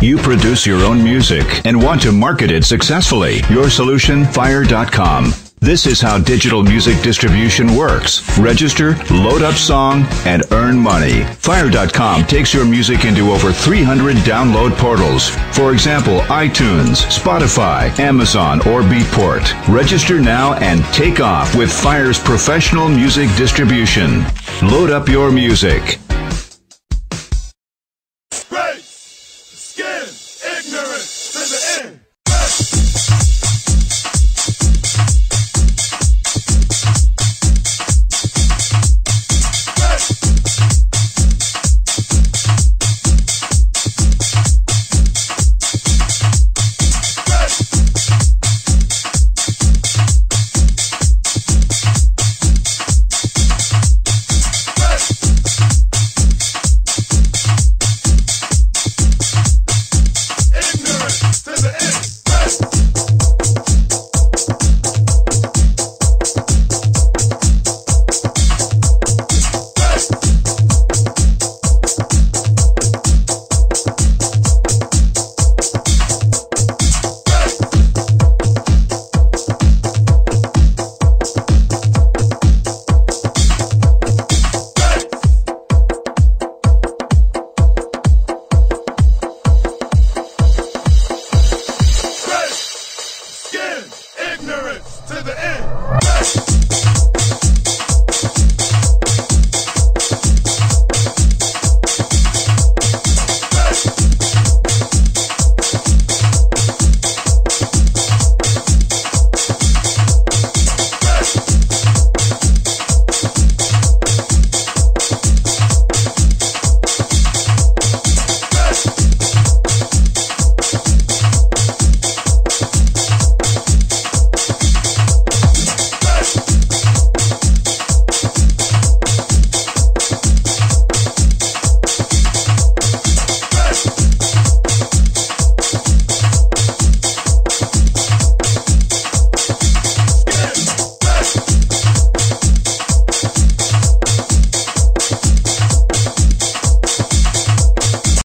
You produce your own music and want to market it successfully. Your solution, Fire.com. This is how digital music distribution works. Register, load up song, and earn money. Fire.com takes your music into over 300 download portals. For example, iTunes, Spotify, Amazon, or Beatport. Register now and take off with Fire's professional music distribution. Load up your music.